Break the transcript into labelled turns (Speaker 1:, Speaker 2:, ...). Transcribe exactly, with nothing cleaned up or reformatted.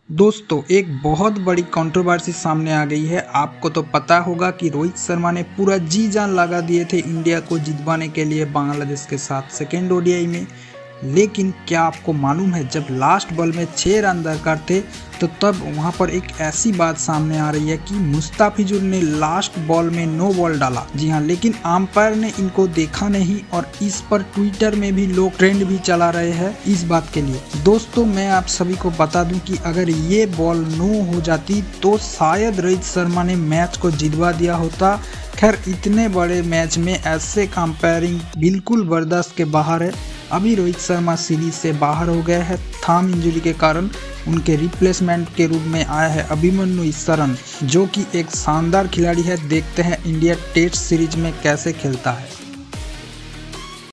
Speaker 1: दोस्तों, एक बहुत बड़ी कंट्रोवर्सी सामने आ गई है। आपको तो पता होगा कि रोहित शर्मा ने पूरा जी जान लगा दिए थे इंडिया को जितवाने के लिए बांग्लादेश के साथ सेकेंड ओडीआई में। लेकिन क्या आपको मालूम है, जब लास्ट बॉल में छः रन दरकार थे तो तब वहां पर एक ऐसी बात सामने आ रही है कि मुस्ताफिजुर ने लास्ट बॉल में नो बॉल डाला। जी हाँ, लेकिन अंपायर ने इनको देखा नहीं और इस पर ट्विटर में भी लोग ट्रेंड भी चला रहे हैं इस बात के लिए। दोस्तों, मैं आप सभी को बता दूं कि अगर ये बॉल नो हो जाती तो शायद रोहित शर्मा ने मैच को जितवा दिया होता। खैर, इतने बड़े मैच में ऐसे कंपेयरिंग बिल्कुल बर्दाश्त के बाहर है। अभी रोहित शर्मा सीरीज से बाहर हो गए हैं थंब इंजरी के कारण। उनके रिप्लेसमेंट के रूप में आया है अभिमन्यु ईश्वरन, जो कि एक शानदार खिलाड़ी है। देखते हैं इंडिया टेस्ट सीरीज में कैसे खेलता है।